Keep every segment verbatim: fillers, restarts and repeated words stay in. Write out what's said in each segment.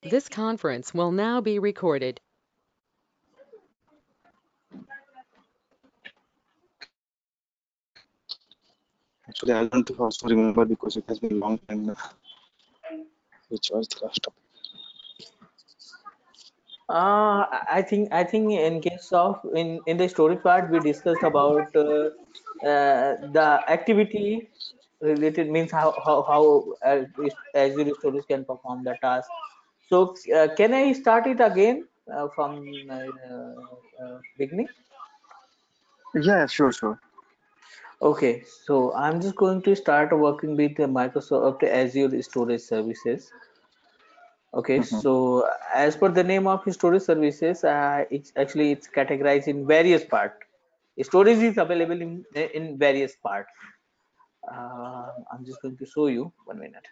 This conference will now be recorded. Actually, I don't also remember because it has been a long time now. Which was the last topic? Uh, I think I think in case of in in the story part we discussed about uh, uh, the activity related means how how how uh, is- Azure Stories can perform the task. So uh, can I start it again uh, from uh, uh, beginning? Yeah, sure, sure. Okay, so I'm just going to start working with the Microsoft Azure Storage Services. Okay, Mm-hmm. so as per the name of storage services, uh, it's actually it's categorized in various part. Storage is available in in various parts. Uh, I'm just going to show you one minute.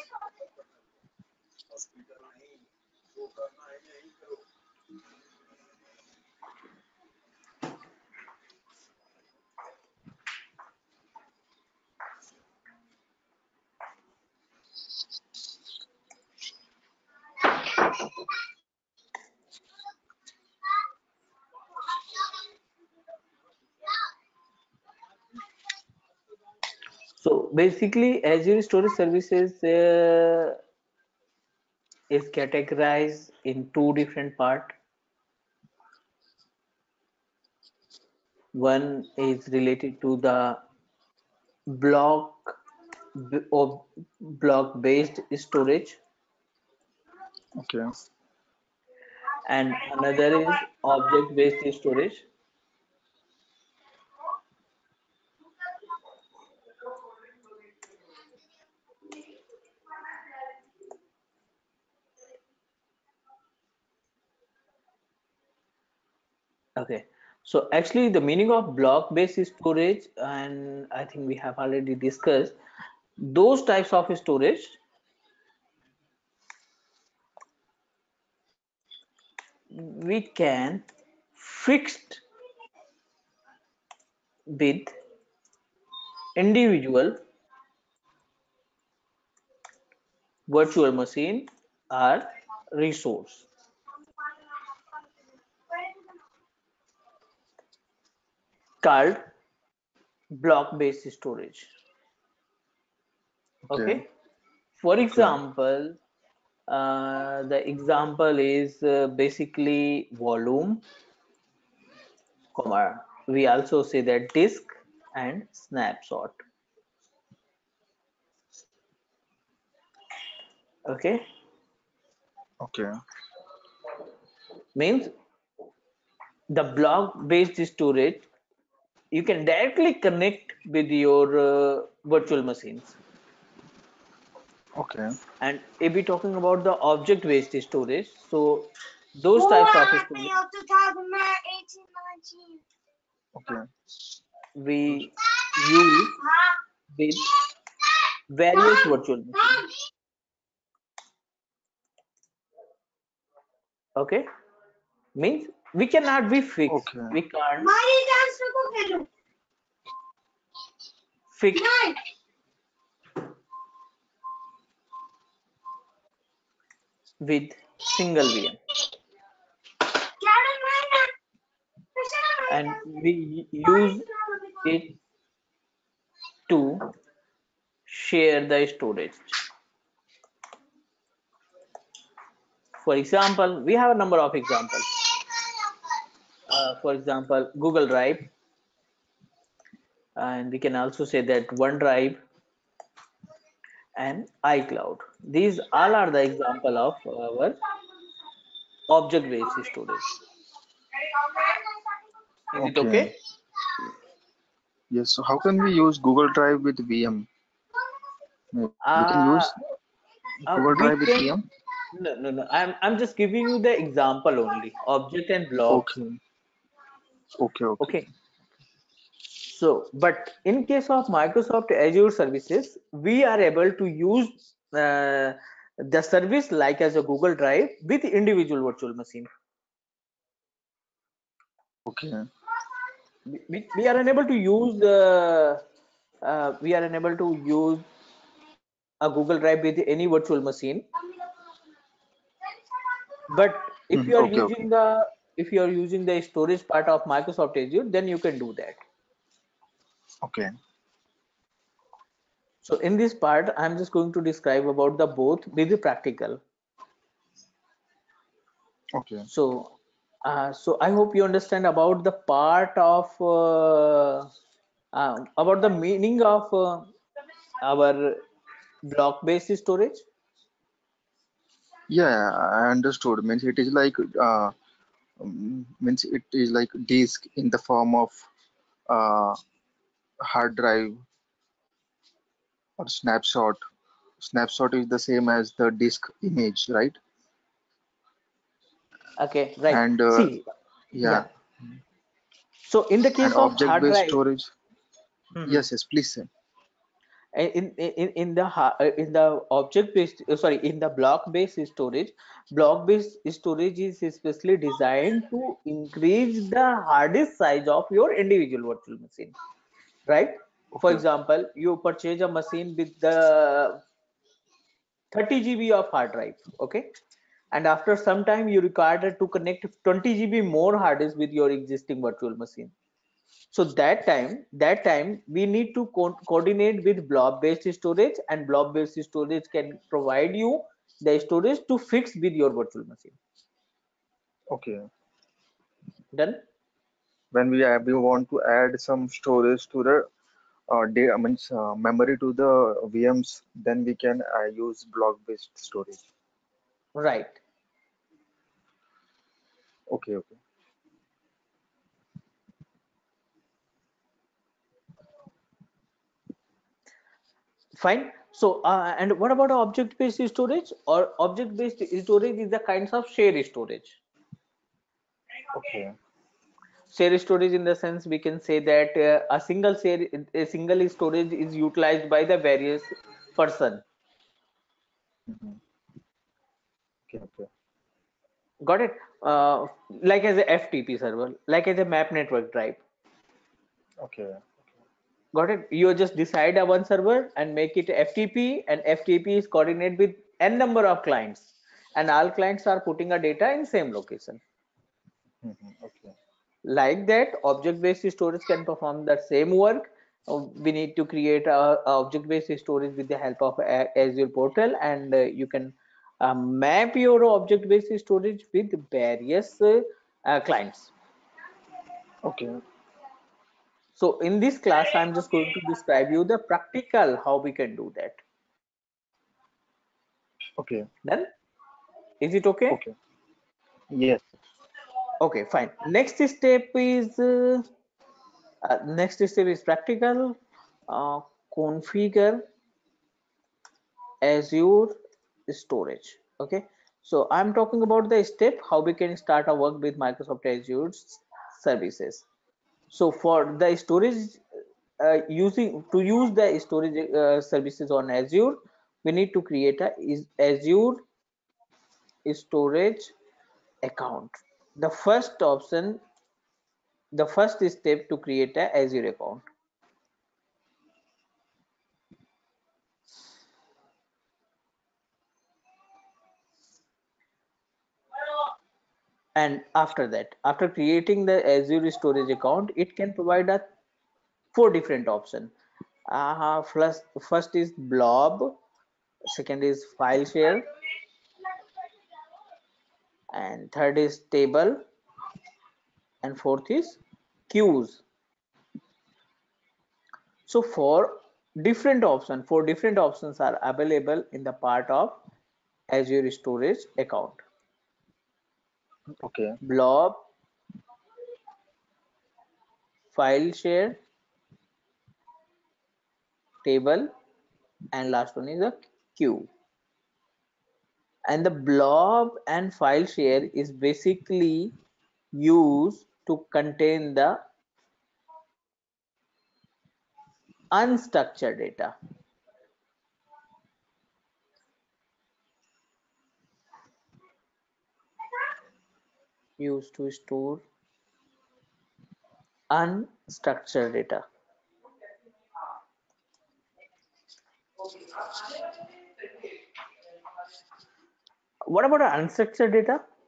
So basically, Azure Storage Services uh, is categorized in two different part. One is related to the block b- of block based storage, Okay. and another is object based storage. Okay, so actually the meaning of block based storage, and I think we have already discussed those types of storage we can fixed with individual virtual machine or resource called block based storage. Okay. Okay, for Okay. example, uh, the example is uh, basically volume, comma, we also say that disk and snapshot. Okay, Okay. means the block based storage you can directly connect with your uh, virtual machines. Okay. And if we're talking about the object based storage, so those types of storage Okay. we use with various virtual machines. Okay, means we cannot be fixed, Okay. we can't fix with single V M, and we use it to share the storage. For example, we have a number of examples. Uh, for example, Google Drive, and we can also say that OneDrive and iCloud. These all are the example of our object-based storage. Is it Okay. okay? Yes. So how can we use Google Drive with V M? We can Uh, use uh, Google we Drive with can V M. no no no. I'm I'm just giving you the example only. Object and block. Okay. Okay. Okay. Okay. So, but in case of Microsoft Azure services, we are able to use uh, the service like as a Google Drive with individual virtual machine. Okay. We, we are unable to use the uh, we are unable to use a Google Drive with any virtual machine, But if you Mhm. are Okay, okay, using the if you are using the storage part of Microsoft Azure, then you can do that. okay, So in this part, I'm just going to describe about the both with the practical. okay. So, uh, so I hope you understand about the part of uh, uh, about the meaning of uh, our block-based storage. Yeah, I understood. Means it is like uh, um, means it is like disk in the form of uh, hard drive or snapshot. Snapshot is the same as the disk image, right? Okay, right. And uh, See, yeah, yeah. So in the and case of hard object-based drive, storage. mhm, Yes, yes, please say. in in in the ha- uh, in the object based uh, sorry in the block based storage, block based storage is especially designed to increase the hard disk size of your individual virtual machine, right? For Okay, example, you purchase a machine with the thirty G B of hard drive, okay, and after some time you require to connect twenty G B more hard disk with your existing virtual machine. So that time that time we need to co- coordinate with blob based storage, and blob based storage can provide you the storage to fix with your virtual machine. okay. Done. When we have, we want to add some storage to the uh, data, means uh, memory to the V Ms, then we can uh, use block-based storage. Right. Okay, okay. Fine. So uh, and what about object based storage? Or object based storage is the kinds of share storage. Okay. Share storage in the sense we can say that uh, a single share a single storage is utilized by the various person. Mhm. Okay, okay. Got it? Uh, like as a F T P server, like as a map network drive. Okay. Got it? You just decide a one server and make it F T P, and F T P is coordinated with n number of clients, and all clients are putting a data in same location. Mhm. Okay. Like that, object-based storage can perform the same work. Uh, we need to create a, a object-based storage with the help of a- Azure portal, and uh, you can uh, map your object-based storage with various uh, uh, clients. Okay. So in this class, I'm just going to describe you the practical how we can do that. Okay. Then, is it okay? Okay. Yes. Okay, fine. Next step is uh, uh, next step is practical. Uh, Configure Azure storage. Okay, so I'm talking about the step how we can start our work with Microsoft Azure services. So for the storage, uh, using to use the storage uh, services on Azure, we need to create a is Azure storage account. The first option, the first step to create a Azure account. And after that, after creating the Azure storage account, it can provide a four different options. Uh, first, first is blob, second is file share, and third is table, and fourth is queues. So four different options, four different options are available in the part of Azure storage account. Okay. Blob, file share, table, and last one is a queue. And the blob and file share is basically used to contain the unstructured data, used to store unstructured data. What about unstructured data?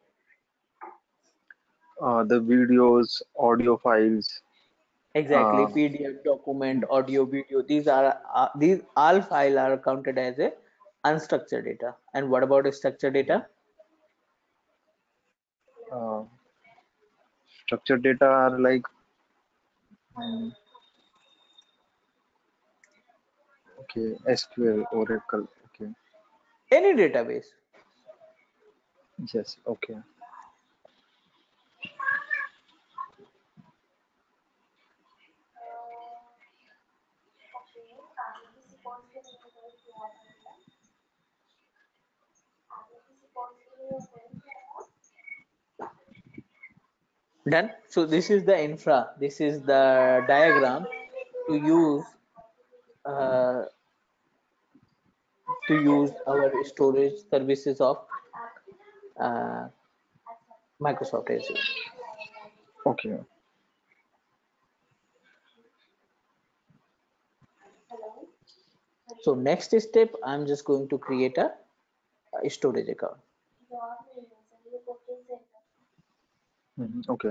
uh, the videos, audio files. Exactly, Uh, P D F, document, audio, video. These are uh, these all file are counted as a unstructured data. And what about structured data? uh, Structured data are like mm, okay, S Q L, Oracle. Okay, Any database. yes, okay. Done. So this is the infra. This is the diagram to use uh, to use our storage services of uh, Microsoft Azure. Okay. So next step, I'm just going to create a, a storage account. Mhm, okay.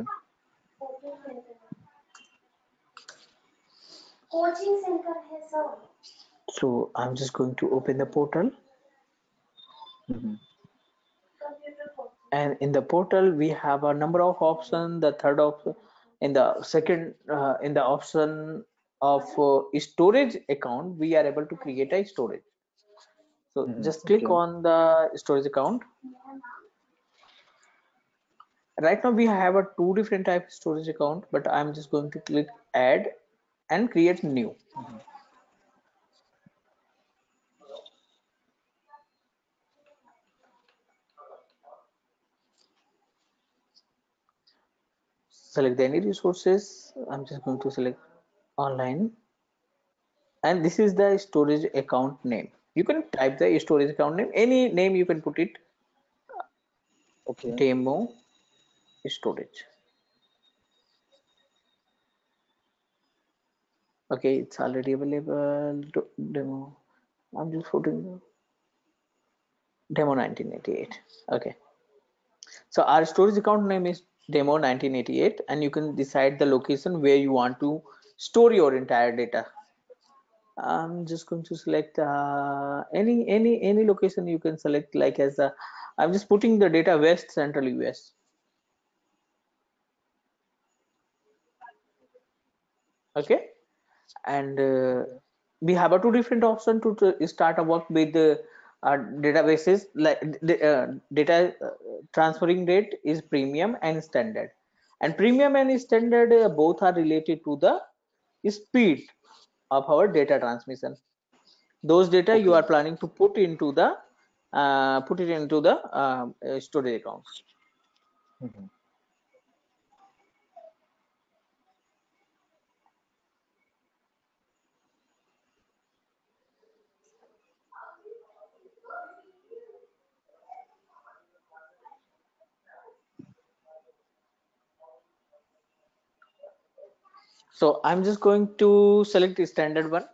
So I'm just going to open the portal, Mhm, and in the portal we have a number of options. The third option, in the second, uh, in the option of uh, storage account, we are able to create a storage. So mhm, just click okay. on the storage account. Right now we have a two different type of storage account, but I'm just going to click add and create new. Mhm, Select any resources. I'm just going to select online, and this is the storage account name. You can type the storage account name, any name you can put it. okay. Demo storage. Okay, it's already available. Demo. I'm just putting demo nineteen eighty-eight. Okay, so our storage account name is demo nineteen eighty-eight, and you can decide the location where you want to store your entire data. I'm just going to select uh, any any any location you can select, like as a, I'm just putting the data West Central U S. Okay, and uh, Okay. we have a two different option to, to start a work with the uh, databases. Like the uh, data uh, transferring rate is premium and standard, and premium and standard uh, both are related to the speed of our data transmission. Those data you Okay. are planning to put into the uh, put it into the uh, uh, storage account. Mhm, So I'm just going to select the standard one,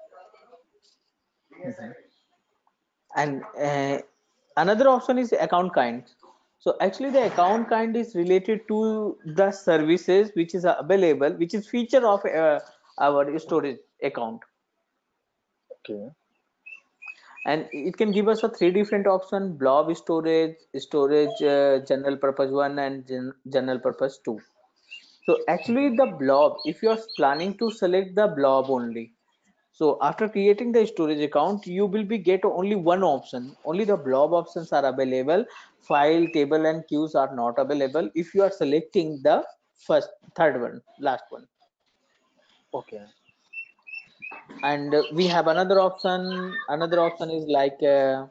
mhm, and uh, another option is account kind. So actually the account kind is related to the services which is available, which is feature of uh, our storage account, okay. and it can give us a three different option: blob storage, storage uh, general purpose one, and gen general purpose two. So actually the blob, if you are planning to select the blob only, so after creating the storage account, you will be get only one option. Only the blob options are available. File, table, and queues are not available if you are selecting the first, third one, last one. Okay. And uh, we have another option. Another option is like uh,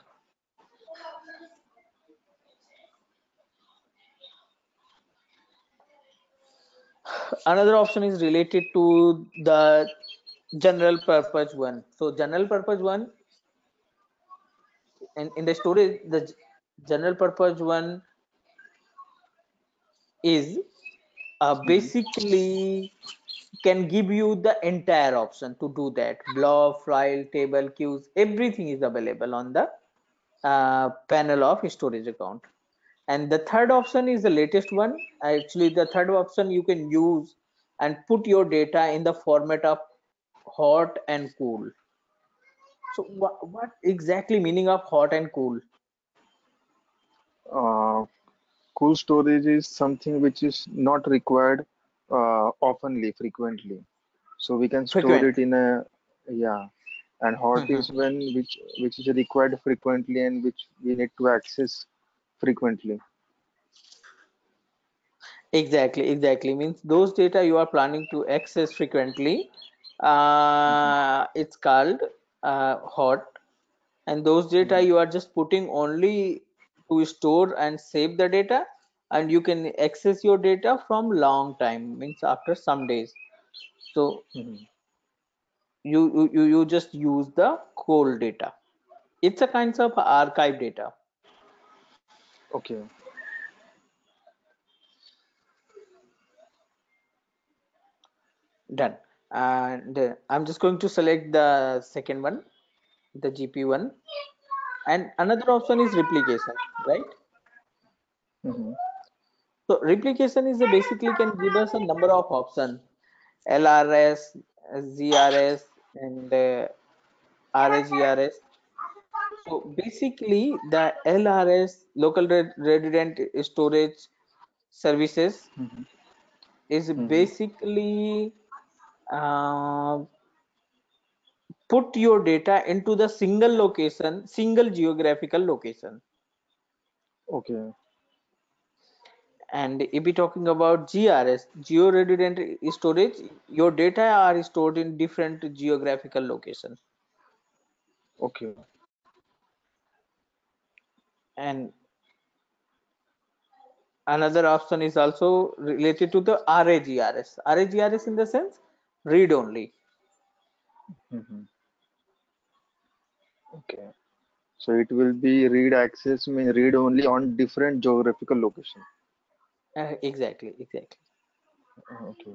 another option is related to the general purpose one. So general purpose one, in, in the storage, the g- general purpose one is uh, Mhm, basically can give you the entire option to do that. Blob, file, table, queues, everything is available on the uh, panel of storage account. And the third option is the latest one. Actually, the third option you can use and put your data in the format of hot and cool. So what, what exactly meaning of hot and cool? Uh, cool storage is something which is not required uh, oftenly, frequently. So we can store it Frequently. in a, yeah. And hot is when which which is required frequently and which we need to access frequently. Exactly, exactly. Means those data you are planning to access frequently, Mhm. uh, it's called uh, hot. And those data Mhm. you are just putting only to store and save the data, and you can access your data from long time, means after some days. So Mhm. you you you you just use the cold data. It's a kind of archive data. Okay. Done. And uh, I'm just going to select the second one, the G P one. And another option is replication, right? Mhm. So replication is a basically can give us a number of options: L R S, Z R S, and uh, R A G R S. So basically, the L R S, local Red- resident storage services, Mhm. is Mhm. basically uh, put your data into the single location, single geographical location. Okay. And if we're talking about G R S, geo-resident storage, your data are stored in different geographical location. Okay. And another option is also related to the R A G R S. R A G R S in the sense read only. Mhm. Okay. So it will be read access mean read only on different geographical location. Uh, exactly, exactly. Okay.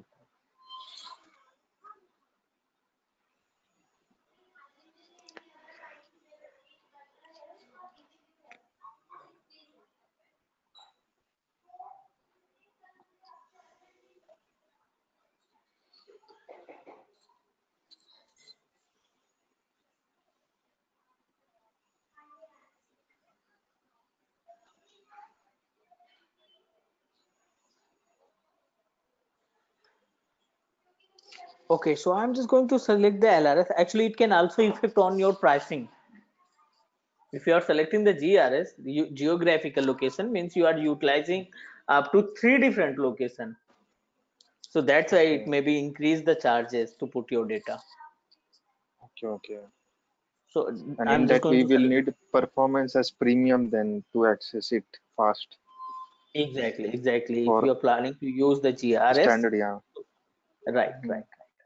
Okay, so I'm just going to select the L R S. Actually, it can also affect on your pricing. If you are selecting the G R S, the geographical location means you are utilizing up to three different location. So that's why it Okay. maybe increase the charges to put your data. Okay. Okay. So And I'm in just that going we to will select. need performance as premium then to access it fast Exactly, exactly. If for you're planning to use the G R S, standard. Yeah. right, Mhm. right.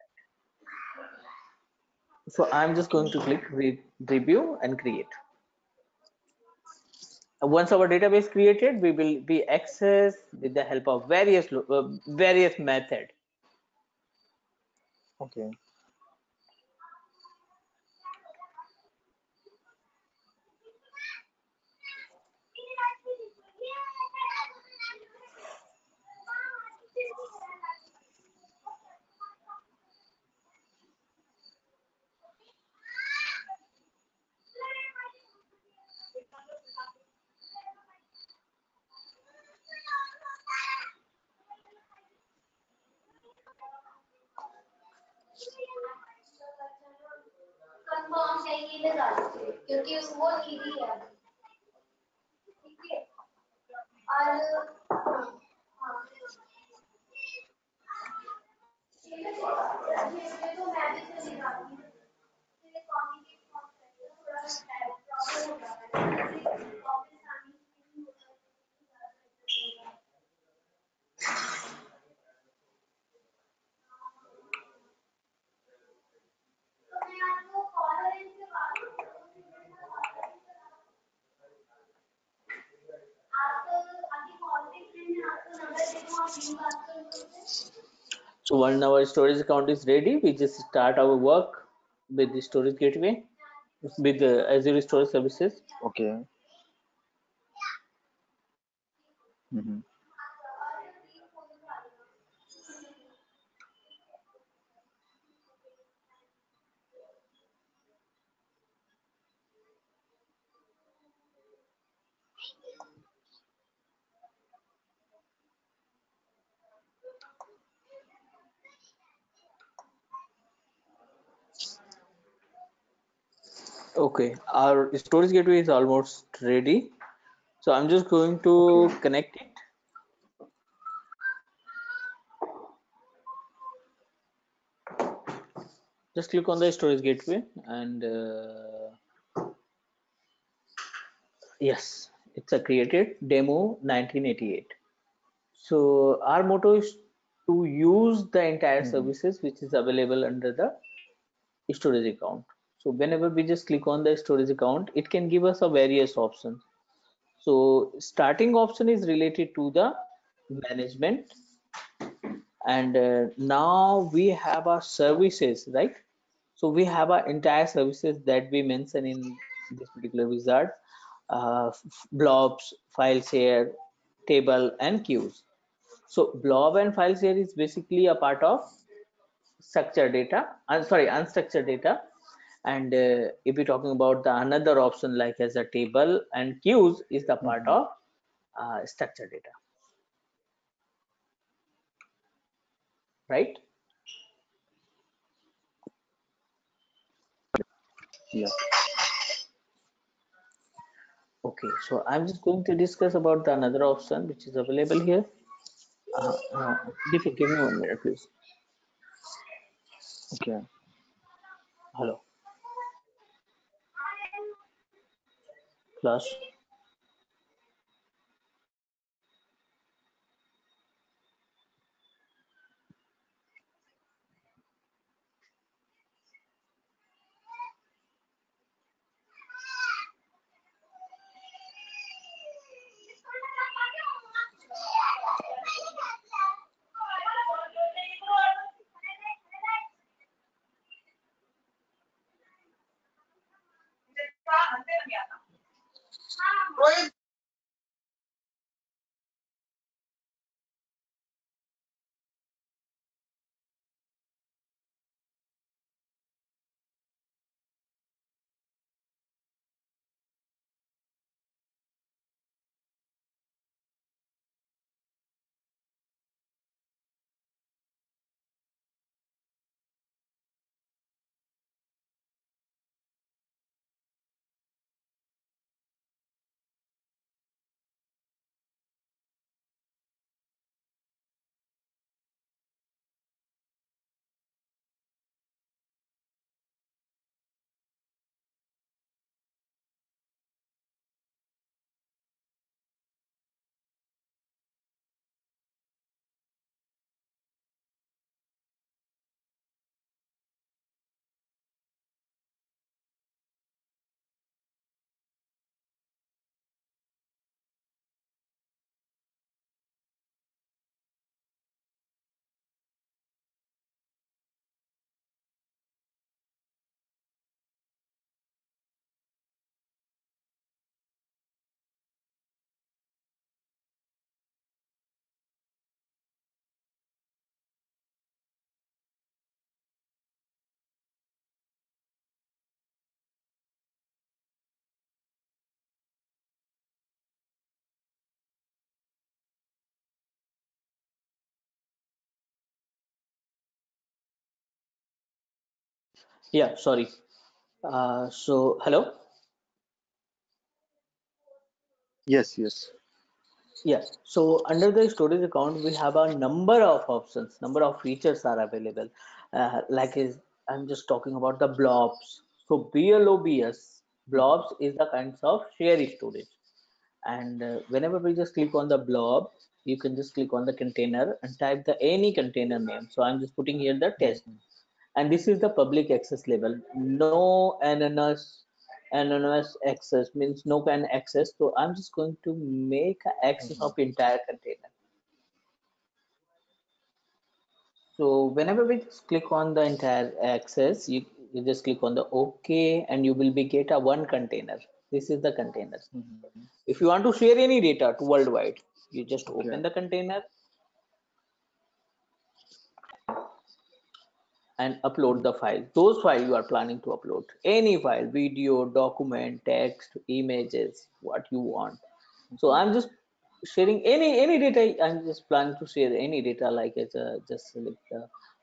So I'm just Okay. going to click re review and create. Uh, Once our database created, we will be accessed with the help of various lo- uh, various method. Okay. Confirm चाहिए ले जाते क्योंकि वो easy है ठीक है और हाँ ये तो मैं भी चली जाती हूँ ये कॉम्प्लिकेट बहुत है थोड़ा प्रॉब्लम हो जाता है ऑफिस आने की तो मैं आपको कॉल अरेंज करवा दूँ आप आपकी कॉल पे फ्रेंड है आपको नंबर दे दूँ आप लिंक बात कर लो So when our storage account is ready, we just start our work with the storage gateway, with the Azure Storage Services. Okay. Mhm. Okay, our storage gateway is almost ready. So I'm just going to Okay. connect it. Just click on the storage gateway and uh, yes, it's a created demo nineteen eighty-eight. So our motto is to use the entire Mhm. services which is available under the storage account. So whenever we just click on the storage account, it can give us a various options. So starting option is related to the management, and uh, now we have our services, right? So we have our entire services that we mention in this particular wizard, uh, blobs, file share, table, and queues. So blob and file share is basically a part of structured data. I'm sorry, unstructured data. And uh, if we're talking about the another option like as a table and queues is the part Mhm. of uh, structured data, right? Yeah. Okay, so I'm just going to discuss about the another option which is available here. Uh, uh, Deepak, give me one minute, please. Okay. Hello, class. Yeah, sorry. Uh, so hello. Yes. Yes. Yeah, so under the storage account, we have a number of options, number of features are available. Uh, like is I'm just talking about the blobs. So B L O B S, Mhm. blobs is the kinds of share storage. And uh, whenever we just click on the blob, you can just click on the container and type the any container name. So I'm just putting here the test, Mhm. and this is the public access level. No anonymous anonymous access means no can access. So I'm just going to make a access of Mhm. entire container. So whenever we just click on the entire access, you, you just click on the OK, and you will be get a one container. This is the container. Mhm. If you want to share any data to worldwide, you just Okay. open the container and upload the file. Those files you are planning to upload. Any file, video, document, text, images, what you want. So I'm just sharing any any data. I'm just planning to share any data, like it's a, just select the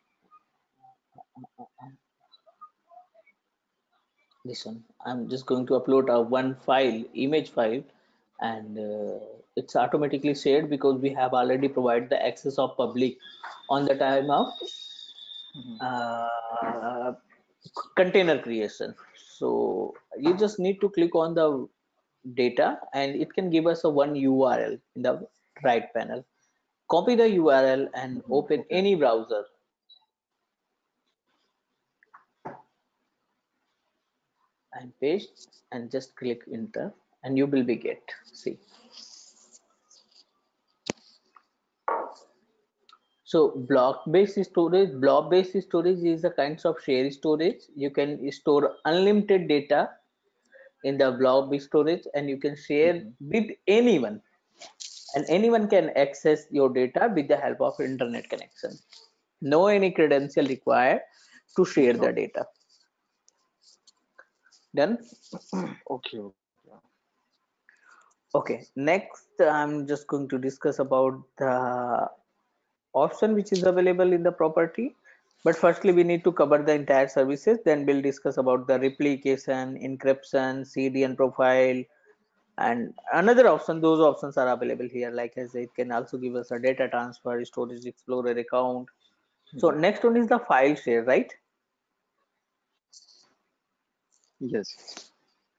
this one. I'm just going to upload a one file, image file, and uh, it's automatically shared because we have already provided the access of public on the time of Mhm. uh, container creation. So you just need to click on the data and it can give us a one U R L in the right panel. Copy the U R L and Mhm. open Okay. any browser and paste and just click enter and you will be get. See. So block-based storage, blob-based storage is a kinds of share storage. You can store unlimited data in the blob storage and you can share Mhm. with anyone, and anyone can access your data with the help of internet connection. No any credential required to share the Okay. data. Done. Okay. Okay. Okay, next I'm just going to discuss about the option which is available in the property. But firstly, we need to cover the entire services. Then we'll discuss about the replication, encryption, C D N profile, and another option. Those options are available here. Like I said, it can also give us a data transfer, storage explorer account. So Mhm. next one is the file share, right? Yes.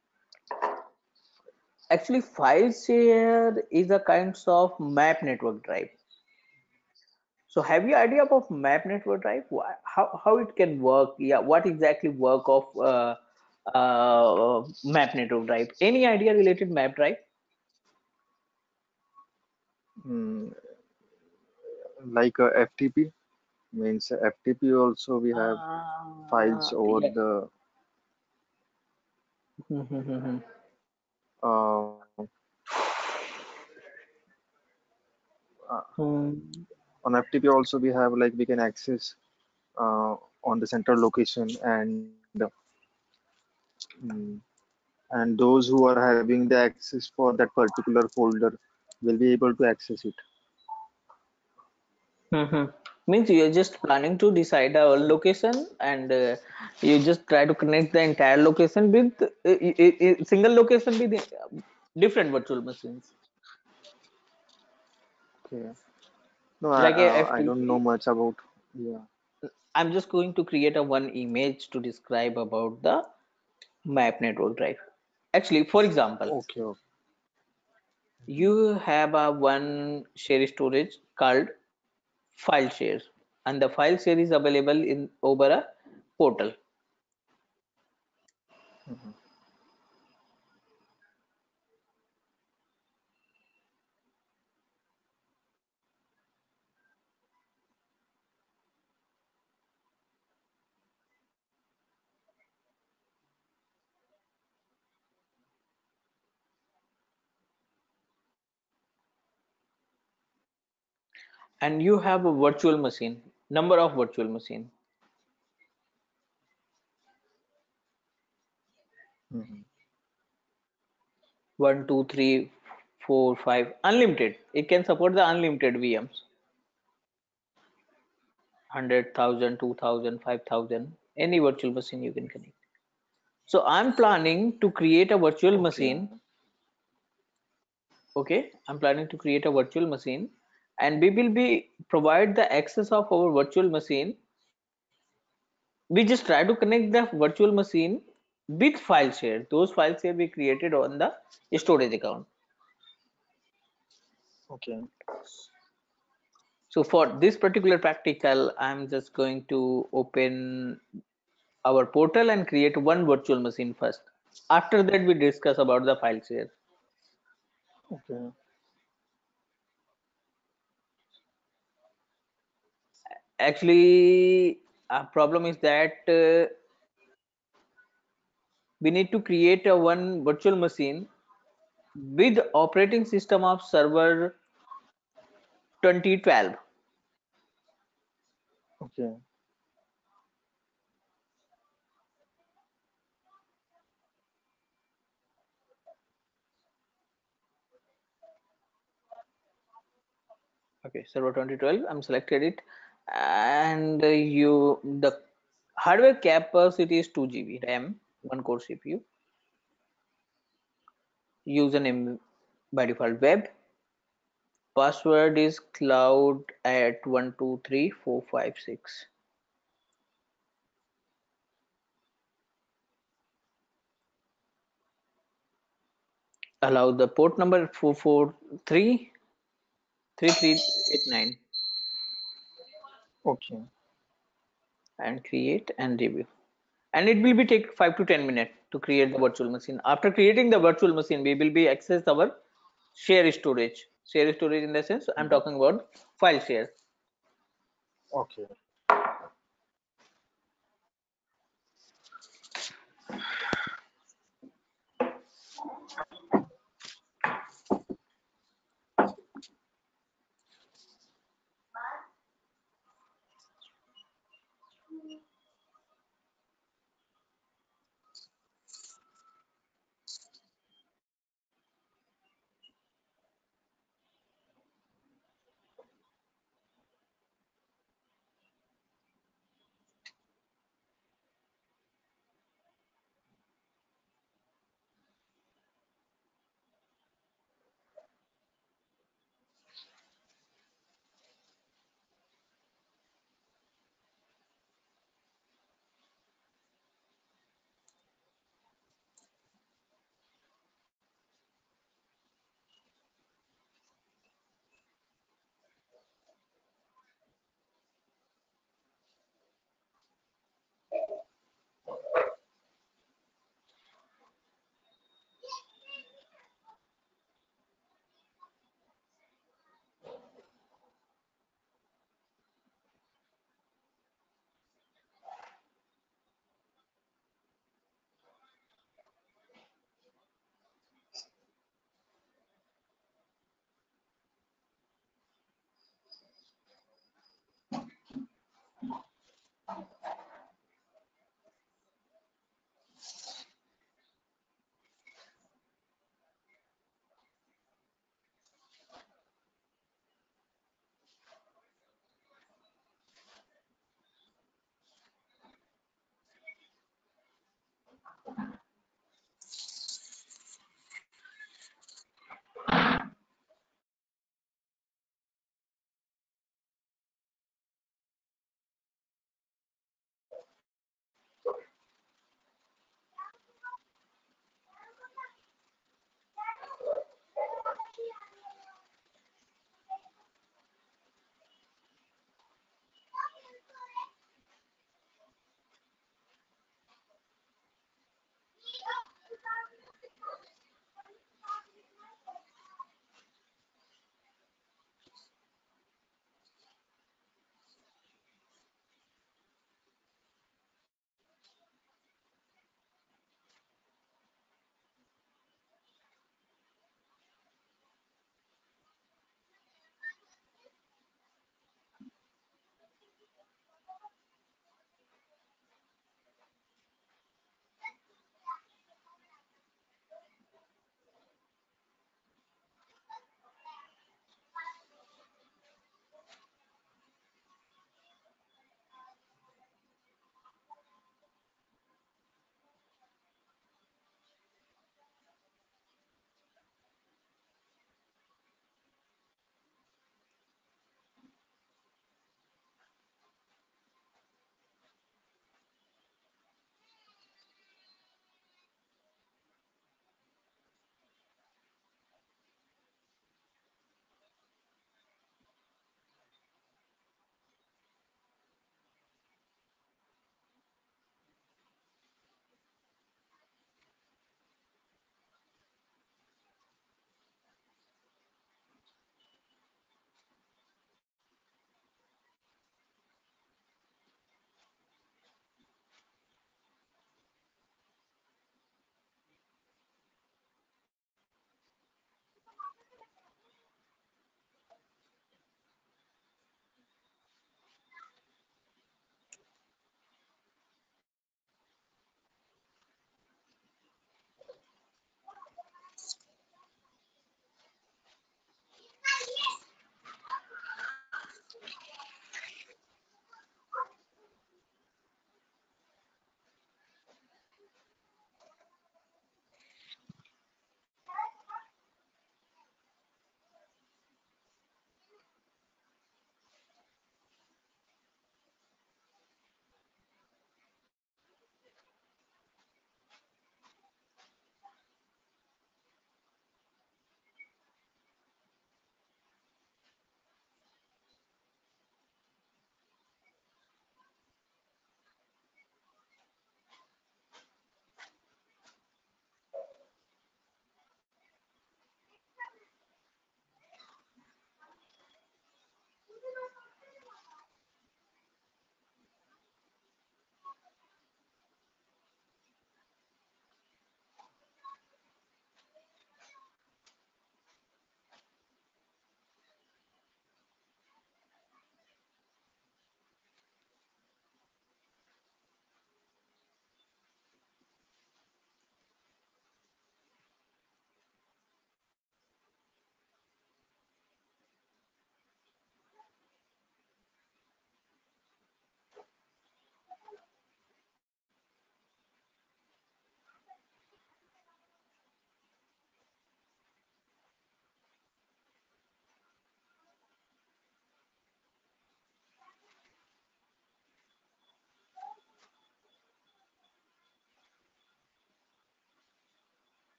Actually, file share is a kind of map network drive. So have you idea about map network drive? Why- How how it can work? Yeah, what exactly work of uh, uh, map network drive? Any idea related map drive? Mm, like a F T P means F T P also we have files Uh, over yeah. the Hmm. uh, uh, on F T P also we have like we can access uh, on the central location and mm, and those who are having the access for that particular folder will be able to access it. Means you're just planning to decide a location and uh, you just try to connect the entire location with uh, i- i- single location with uh, different virtual machines, Okay. No, I like a uh, I don't know F T P. much about. Yeah. I'm just going to create a one image to describe about the map network drive. Actually, for example, Okay. Okay. you have a one share storage called file share, and the file share is available in over a portal. Mhm. And you have a virtual machine, number of virtual machine, Mhm. one two three four five, unlimited. It can support the unlimited VMs, hundred thousand, two thousand, five thousand, any virtual machine you can connect. So I'm planning to create a virtual Okay. machine. Okay, I'm planning to create a virtual machine, and we will be provide the access of our virtual machine. We just try to connect the virtual machine with file share. Those file share we created on the storage account. Okay. So for this particular practical, I'm just going to open our portal and create one virtual machine first. After that, we discuss about the file share. Okay. Actually, a problem is that uh, we need to create a one virtual machine with operating system of server twenty twelve. Okay. Okay, server twenty twelve, I'm selected it, and uh, you the hardware capacity is two G B RAM, one core C P U, username by default web, password is cloud at one two three four five six. Allow the port number four four three three three eight nine Okay. and create and review. And it will be take five to ten minutes to create the virtual machine. After creating the virtual machine, we will be access our share storage. Share storage in the sense I'm Mhm. talking about file share. Okay.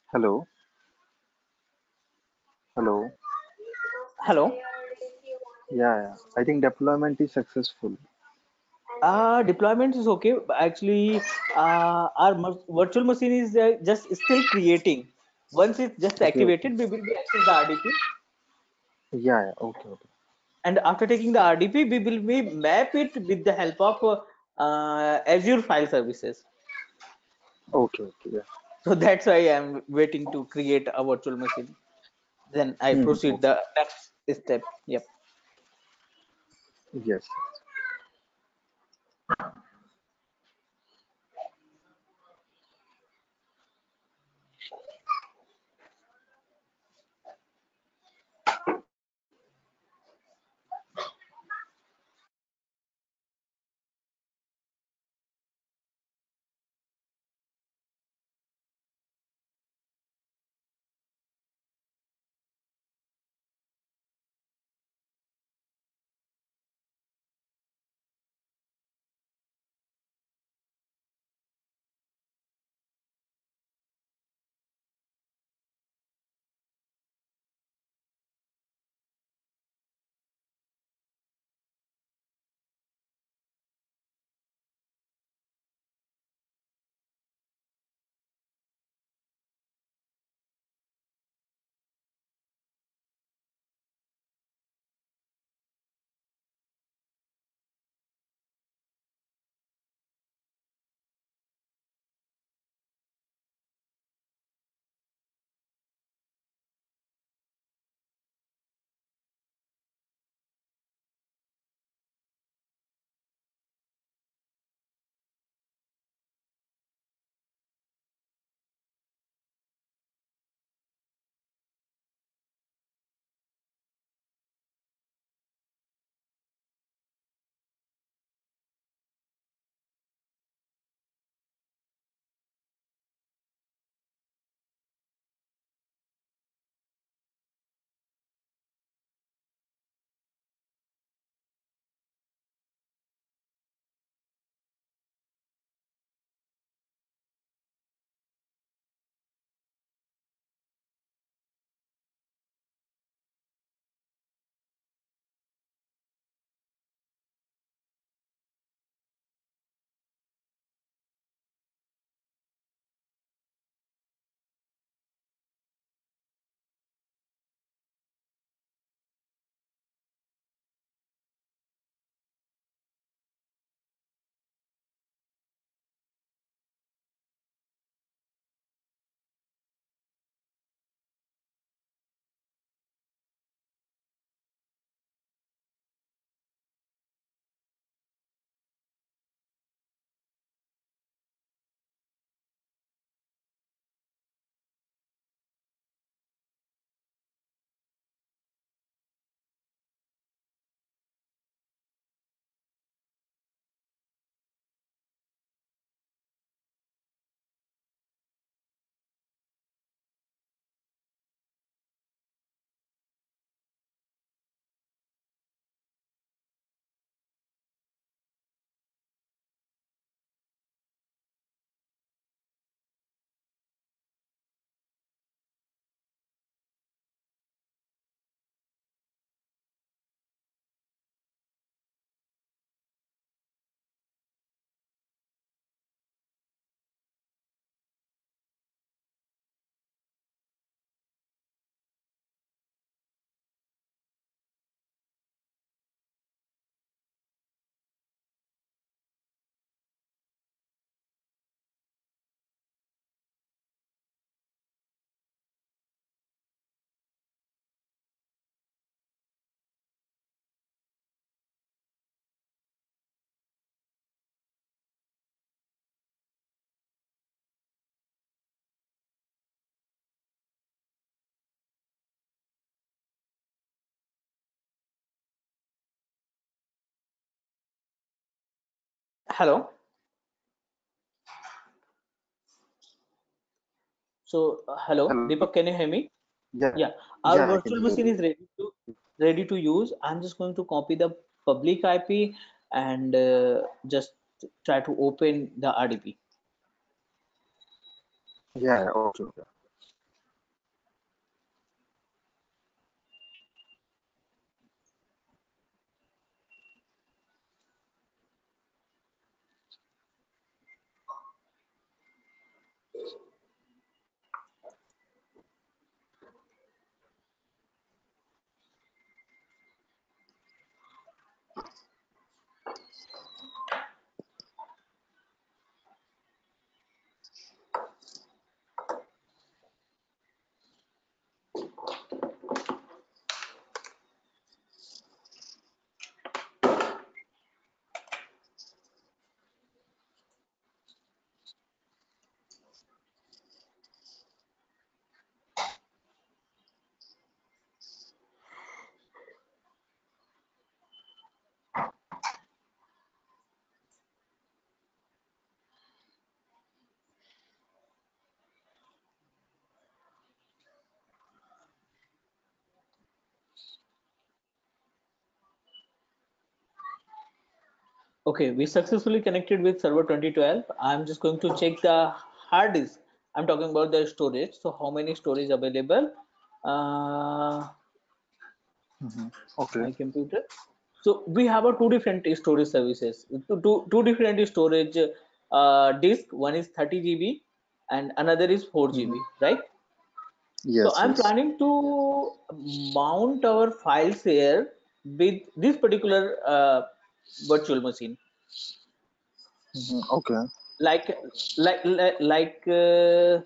Hello, hello. Hello. Yeah, yeah. I think deployment is successful. Uh, deployment is okay. But actually, uh, our mer- virtual machine is uh, just still creating. Once it's just Okay, okay. activated, we will be access the R D P, Yeah, yeah. Okay, okay. and after taking the R D P, we will be map it with the help of uh, uh, Azure File Services. Okay, okay. Yeah. So that's why I'm waiting to create a virtual machine. Then I Hmm. proceed Okay. the next step. Yep. Yes. Hello. So uh, hello, Hello. Deepak. Can you hear me? Yeah, Yeah. Our yeah. I can virtual hear machine you. is ready to ready to use. I'm just going to copy the public I P and uh, just try to open the R D P. Yeah. Okay. Okay. Okay, we successfully connected with server twenty twelve. I'm just going to check the hard disk. I'm talking about the storage. So how many storage available? Uh, Mm-hmm. Okay. my computer. So we have a two different storage services, two, two, two different storage uh, disk. One is thirty G B and another is four Mm-hmm. G B, right? So Yes, I'm yes. planning to mount our files here with this particular uh, virtual machine. Mm-hmm. Okay. Like, like, like, like uh,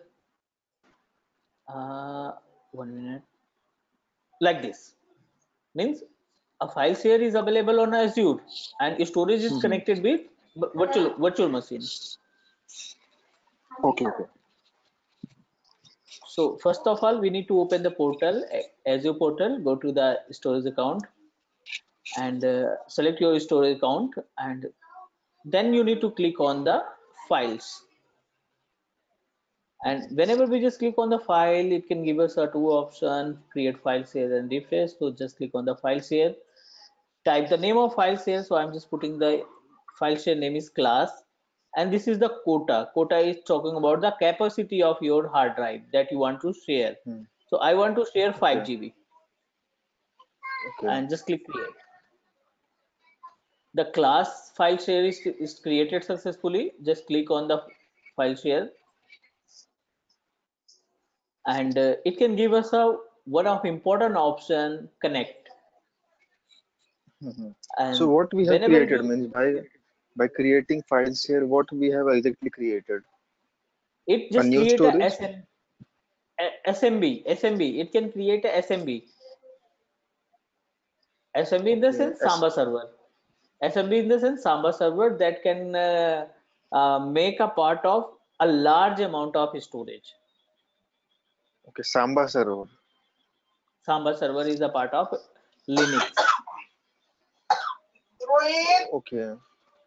uh, one minute, like this. Means a file share is available on Azure and storage is Mm-hmm. connected with virtual virtual machine. Okay, okay. So first of all, we need to open the portal, Azure portal, go to the storage account and uh, select your storage account, and then you need to click on the files. And whenever we just click on the file, it can give us a two option, create file share and refresh. So just click on the file share, type the name of file share. So I'm just putting the file share name is class, and this is the quota. Quota is talking about the capacity of your hard drive that you want to share. Hmm. So I want to share five Okay. G B Okay. and just click create. The class file share is, is created successfully. Just click on the file share, and uh, it can give us a one of important option, connect. Mm-hmm. So And what we have whenever created you, means by by creating files here, what we have exactly created? it A just new create a storage? S M, a- S M B, S M B. It can create a S M B. S M B in the Okay. sense S Samba server. S M B in the sense Samba server that can uh, uh, make a part of a large amount of storage. okay. Samba server. Samba server is a part of Linux. Okay.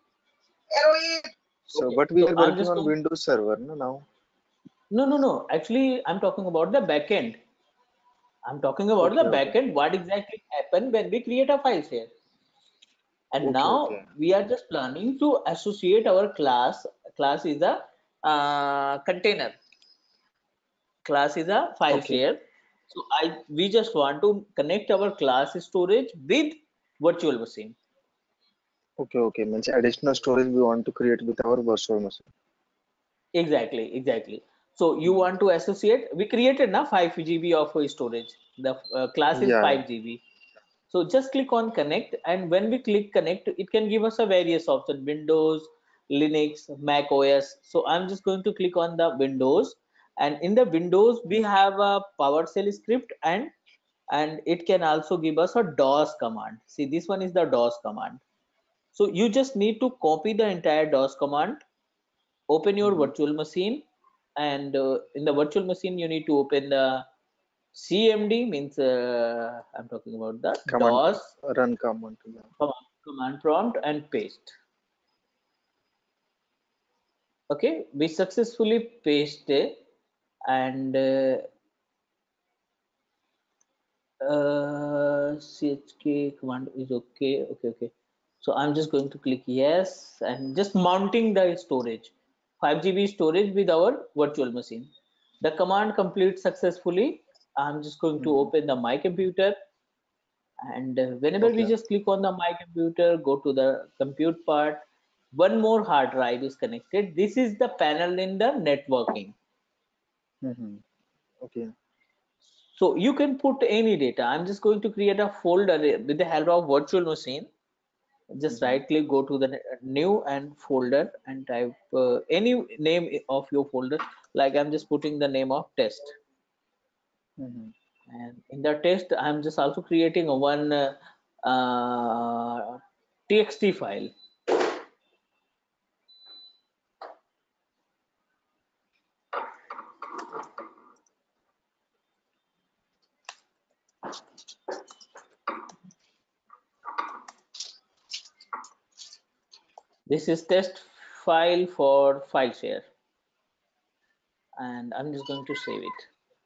So but we So are I'm working just on going. Windows server no, now. No, no, no. Actually, I'm talking about the backend. I'm talking about the Okay, okay. backend. What exactly happen when we create a file share? And Okay, now okay. we are just planning to associate our class. Class is a uh, container. Class is a file Okay. share. So I we just want to connect our class storage with virtual machine. Okay, okay. Means additional storage we want to create with our virtual machine. Exactly, exactly. So you Hmm. want to associate. We created now five G B of storage. The uh, class is Yeah, yeah. five G B. So just click on connect, and when we click connect, it can give us a various option: Windows, Linux, Mac O S. So I'm just going to click on the Windows, and in the Windows we have a PowerShell script, and and it can also give us a DOS command. See, this one is the DOS command. So you just need to copy the entire DOS command, open your Hmm. virtual machine, and uh, in the virtual machine you need to open the C M D, means uh, I'm talking about the Command DOS run command. Yeah. command, command prompt and paste. Okay, we successfully pasted, and uh, uh, chk command is okay. Okay, okay. So I'm just going to click yes and just mounting the storage, five G B storage with our virtual machine. The command completes successfully. I'm just going to Hmm. open the my computer, and uh, whenever we Okay. just click on the my computer, go to the compute part, one more hard drive is connected. This is the panel in the networking. Hmm. Okay. So you can put any data. I'm just going to create a folder with the help of virtual machine. Just Hmm. right click, go to the new and folder, and type uh, any name of your folder. Like I'm just putting the name of test, Hmm. and in the test I'm just also creating a one uh, uh, txt file. This is test file for file share, and I'm just going to save it.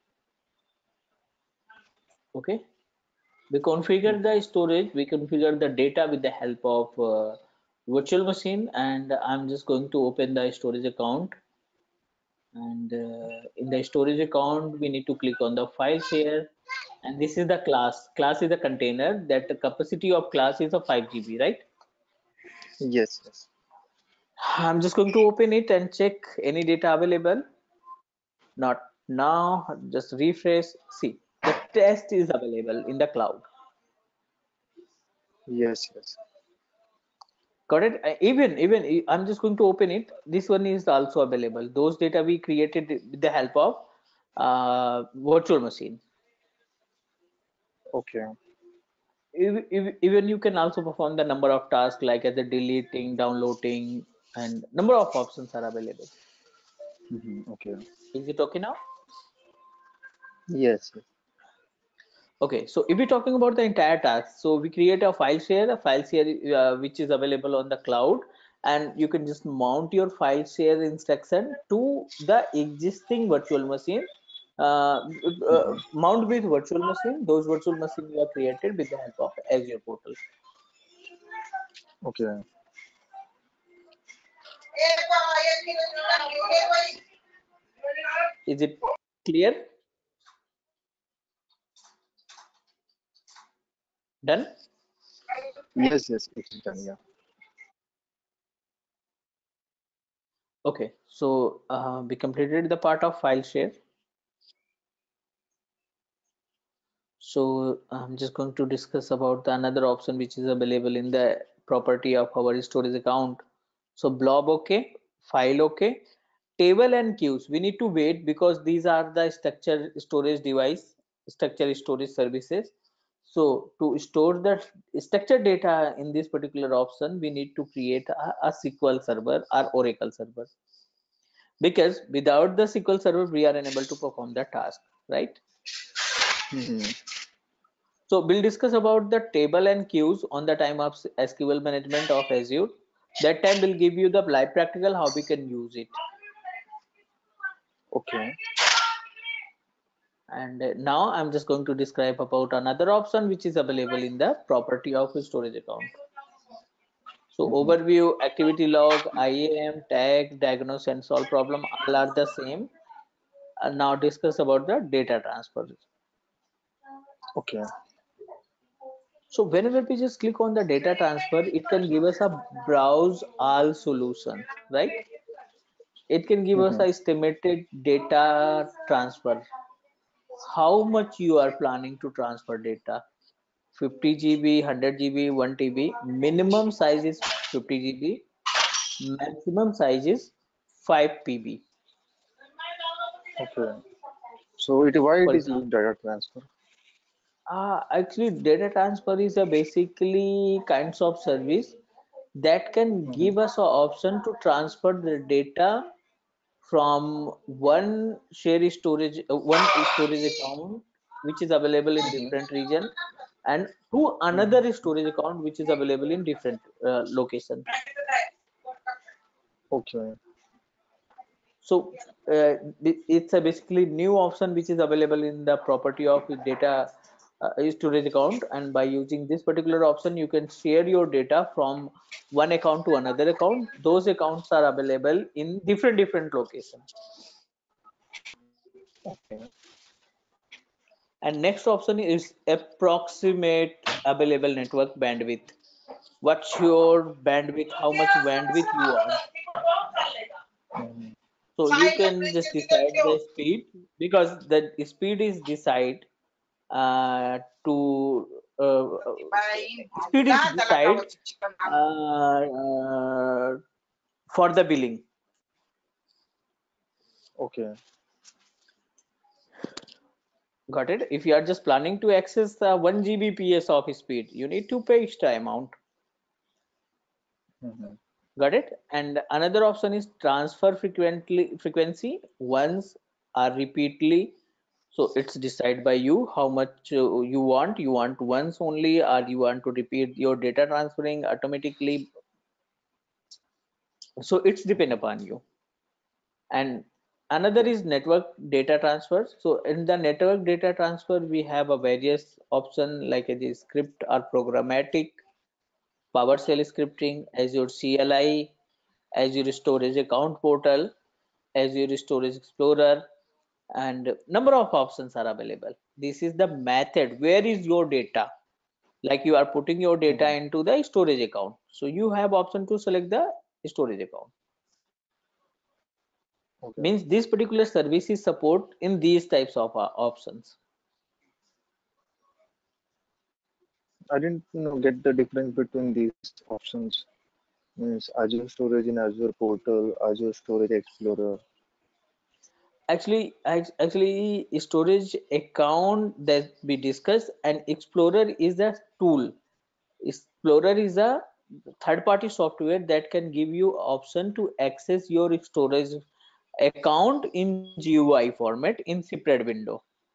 Okay, we configure Hmm. the storage, we configure the data with the help of uh, virtual machine, and I'm just going to open the storage account. And uh, in the storage account, we need to click on the file share. And this is the class. Class is a container that the capacity of class is of five G B, right? Yes, yes. I'm just going to open it and check any data available. Not now, just refresh. See, the test is available in the cloud. Yes, yes. Got it? Uh, Even, even i- I'm just going to open it. This one is also available. Those data we created with the help of uh, virtual machine. Okay. Ev- ev- Even you can also perform the number of tasks like as a deleting, downloading, and number of options are available. Mhm. Okay. Is it okay now? Yes, yes. Okay, so if we're talking about the entire task, so we create a file share, a file share uh, which is available on the cloud, and you can just mount your file share instruction to the existing virtual machine. Uh, uh, Mhm. mount with virtual machine, those virtual machine you have created with the help of Azure portal. Okay. Is it clear? Done? Yes, yes. It's done. Yeah. Okay, so uh, we completed the part of file share. So I'm just going to discuss about the another option which is available in the property of our storage account. So blob okay, file okay, table and queues. We need to wait because these are the structure storage device, structure storage services. So to store the structured data in this particular option, we need to create a, a S Q L server or Oracle server. Because without the S Q L server, we are unable to perform the task, right? Mhm. So we'll discuss about the table and queues on the time of S Q L management of Azure. That time will give you the live practical how we can use it. Okay. And uh, now I'm just going to describe about another option which is available in the property of a storage account. So Mhm. overview, activity log, I A M, tag, diagnose and solve problem all are the same. And now discuss about the data transfer. Okay. So whenever we just click on the data transfer, it can give us a browse all solution, right? It can give us Mhm. a estimated data transfer. How much you are planning to transfer data? fifty G B, one hundred G B, one T B. Minimum size is fifty G B. Maximum size is five P B. Okay. So it why it For is example, data transfer? uh, actually data transfer is a basically kinds of service that can Mhm. give us an option to transfer the data from one share storage uh, one storage account which is available in Mhm. different region and to Mhm. another storage account which is available in different uh, location. Okay. So uh, it- it's a basically new option which is available in the property of data uh, storage account, and by using this particular option you can share your data from one account to another account. Those accounts are available in different different locations. Okay. And next option is approximate available network bandwidth. What's your bandwidth? How much bandwidth you want? Mhm. So you can just decide the speed because the speed is decide uh, to uh, uh, speed is decide uh, uh, for the billing. Okay. Got it? If you are just planning to access the one G B P S of speed, you need to pay extra amount. Mhm. Got it? And another option is transfer frequently frequency once or repeatedly. So it's decided by you how much uh, you want. You want once only, or you want to repeat your data transferring automatically. So it's depend upon you. And another Okay. is network data transfer. So in the network data transfer, we have a various option like it is script or programmatic. PowerShell scripting, Azure C L I, Azure Storage Account Portal, Azure Storage Explorer, and number of options are available. This is the method. Where is your data? Like you are putting your data Mhm. into the storage account. So you have option to select the storage account. Okay. Means this particular service is support in these types of uh, options. I didn't you know, get the difference between these options. Means Azure Storage in Azure Portal, Azure Storage Explorer. Actually, act- actually, storage account that we discussed, and Explorer is a tool. Explorer is a third-party software that can give you option to access your storage account in G U I format in separate window.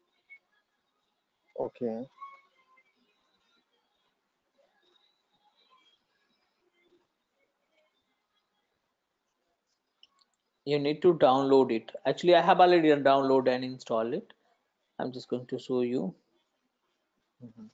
Okay. You need to download it. Actually, I have already downloaded and installed it. I'm just going to show you. Mhm.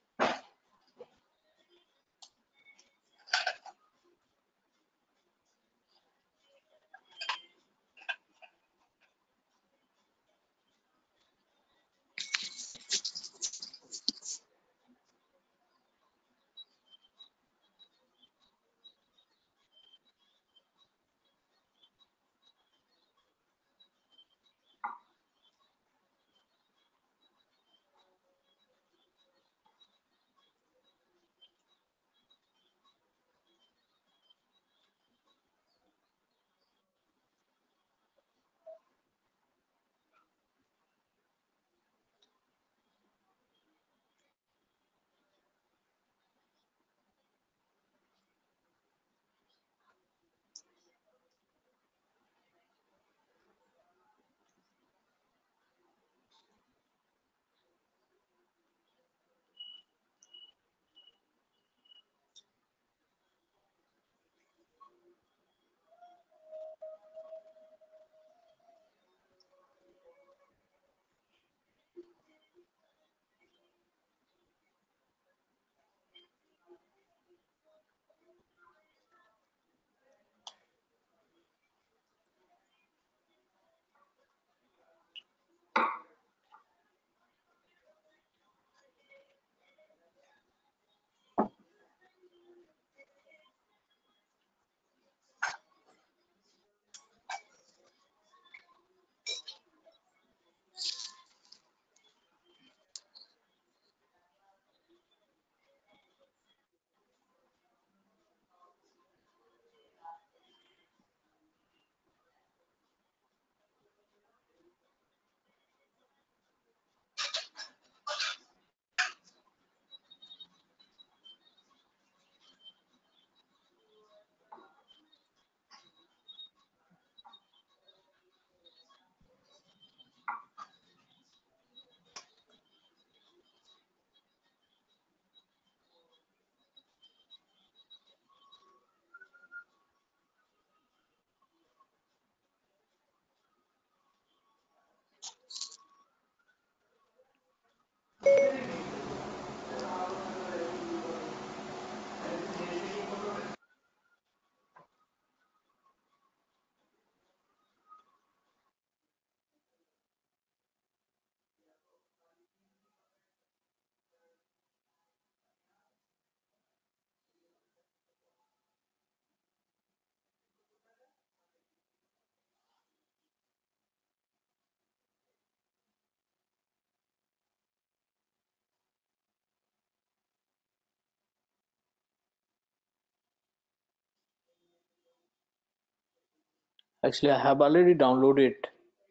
Actually, I have already downloaded it.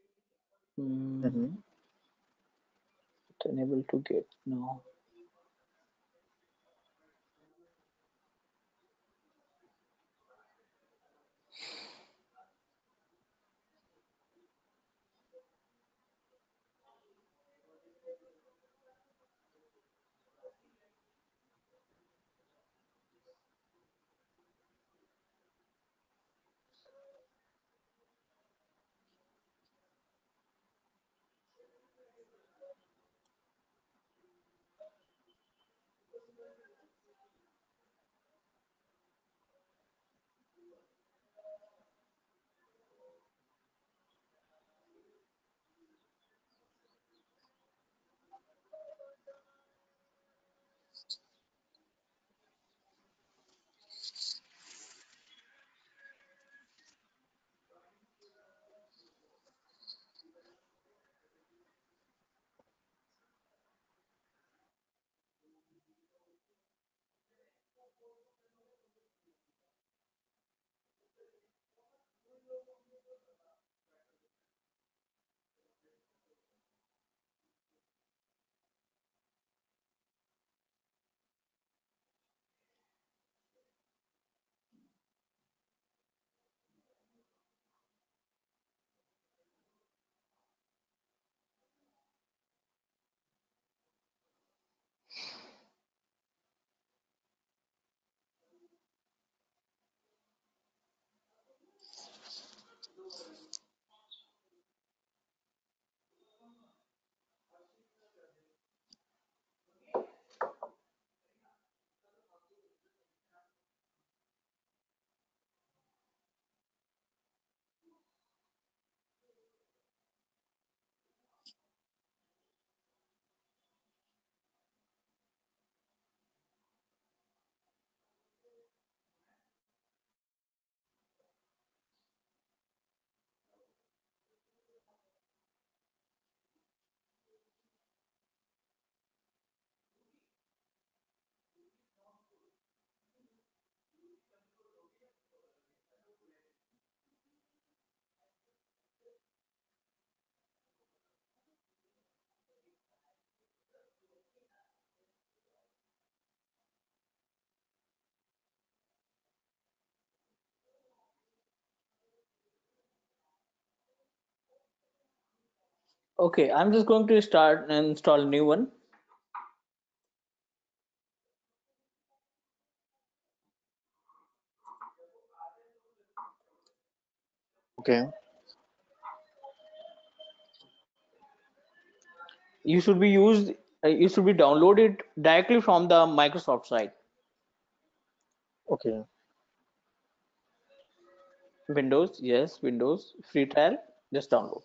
Hmm, Mhm. unable to get no. Okay, I'm just going to start and install a new one. Okay. You should be used. Uh, you should be downloaded directly from the Microsoft site. Okay. Windows, yes, Windows free trial. Just download.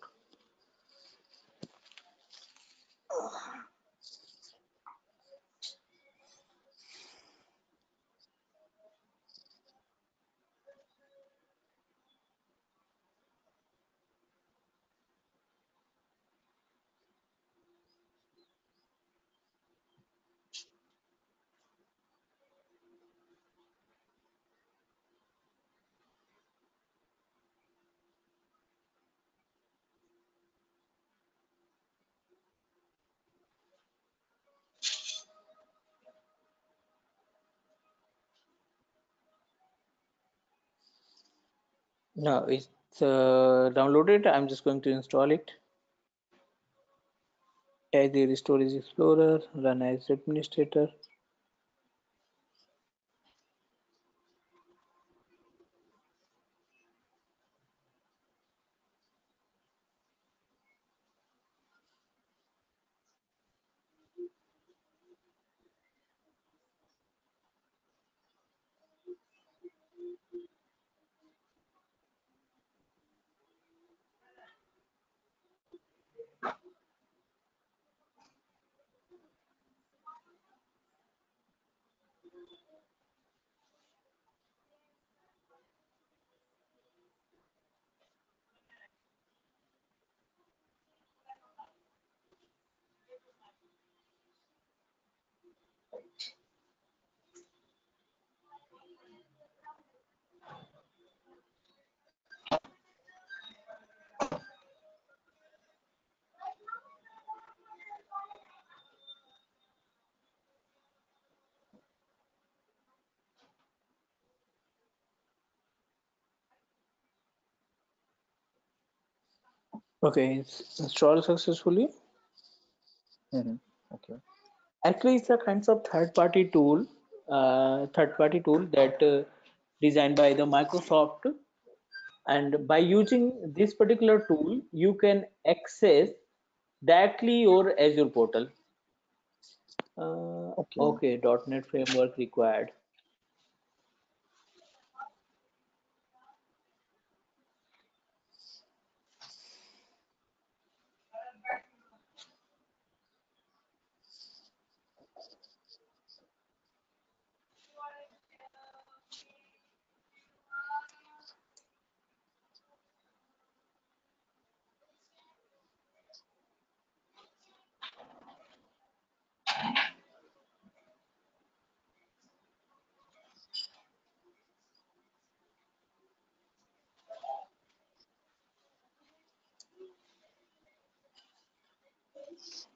Now it's uh, downloaded. I'm just going to install it. Add the Storage Explorer. Run as administrator. Okay, it's installed successfully. Hmm. Okay. Actually, it's a kinds of third-party tool, uh, third-party tool that uh, designed by the Microsoft. And by using this particular tool, you can access directly your Azure portal. Uh, Okay. okay, .NET framework required.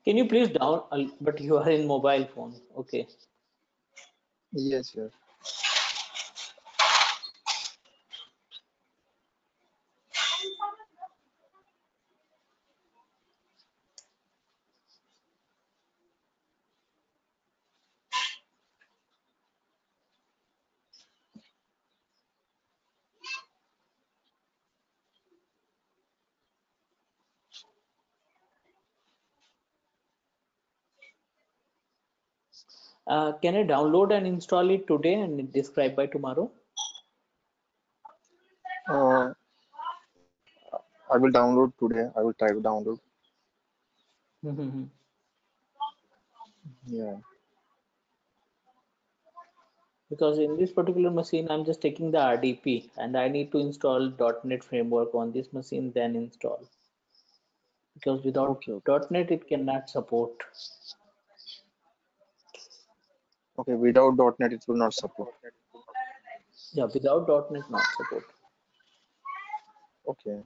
Can you please down? uh, But you are in mobile phone. Okay. Yes, yes. Uh, can I download and install it today and describe by tomorrow? Uh, I will download today. I will try to download. Mhm. Yeah. Because in this particular machine, I'm just taking the R D P and I need to install dot net framework on this machine, then install. Because without Okay, okay. dot net, it cannot support. Okay, without .dot .NET it will not support. Yeah, without dot net, not support. Okay.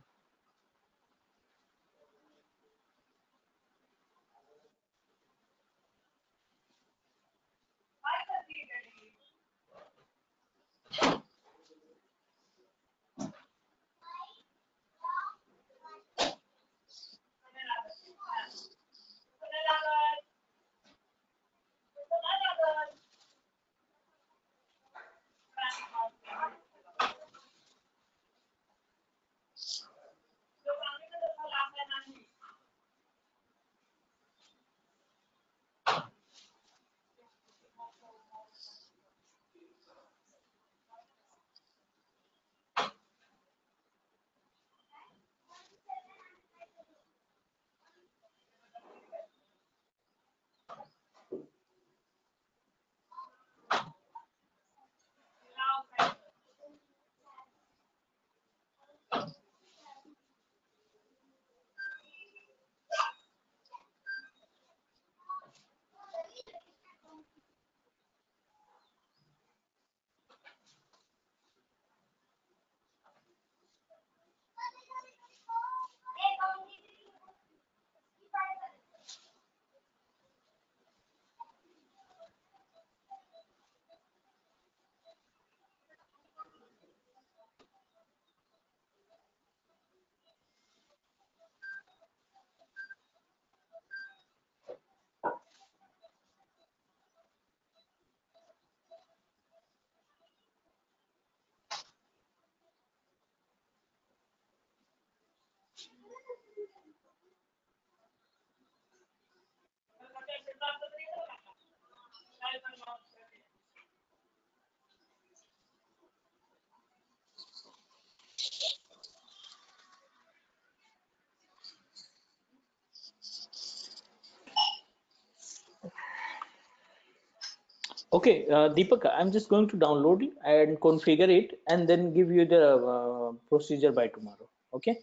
Okay, uh, Deepak, I'm just going to download it and configure it and then give you the uh, procedure by tomorrow. Okay?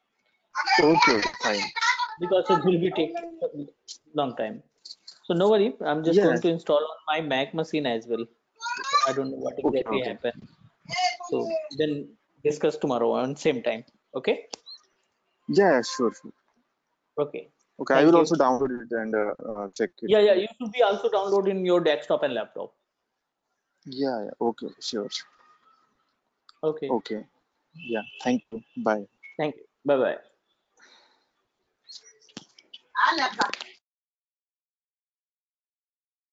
Okay, okay, fine. Because it will be take a long time. So no worry, I'm just going Yes. to install on my Mac machine as well. I don't know what Okay, exactly okay. happened. So then discuss tomorrow on same time. Okay? Yeah, sure, sure. Okay. Okay, I Thank will you. also download it and uh, uh, check it. Yeah, yeah. You should be also downloading your desktop and laptop. Yeah, yeah. Okay, sure, sure. Okay. Okay. Yeah. Thank you. Bye. Thank you. Bye bye.